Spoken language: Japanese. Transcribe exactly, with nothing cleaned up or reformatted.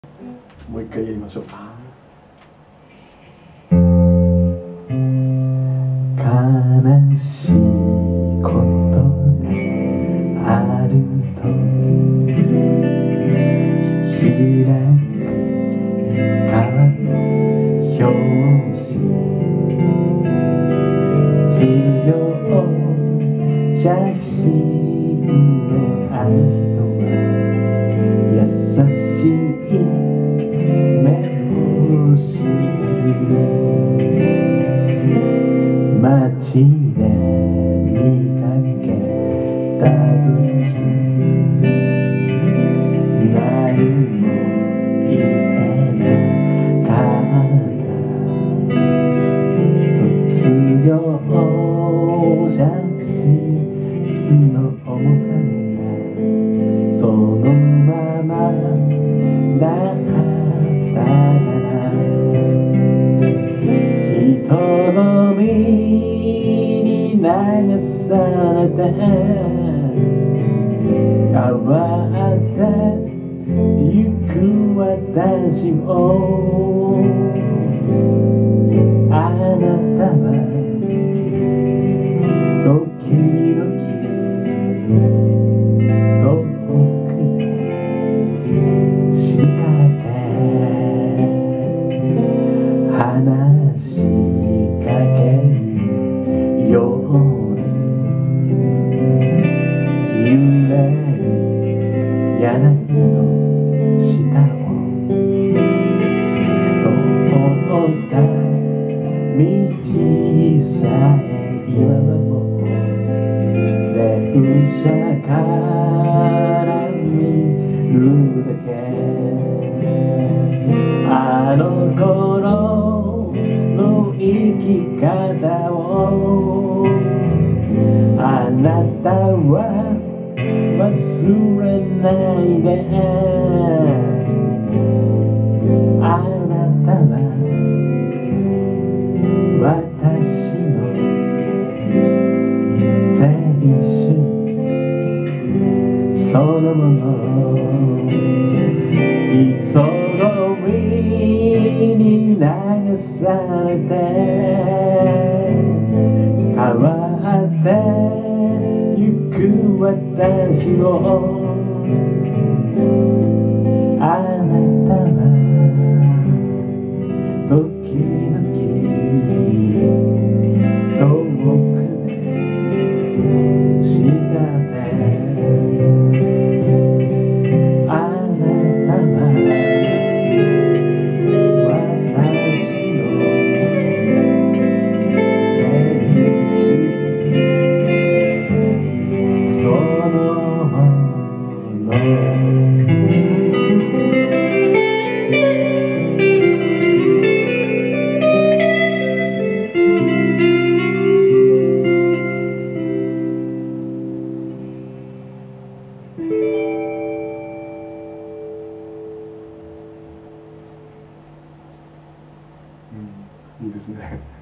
もう一回やりましょうか。悲しいことがあると開く川の表紙、強い写真のある人は優しい目をしてる。街で見かけた時何も言えなかった卒業写真の面影がそのままだったから人の身に流されて変わってゆく私をあなたは時々遠くで叱って話しかけるように揺れる柳の下を通った道さえ今はもう電車から見るだけ。あの頃の生き方をあなたは忘れないで。あなたは私の青春そのもの。人の身に流されて変わってゆく私をあなたは時々遠くで叱ってうん、いいですね。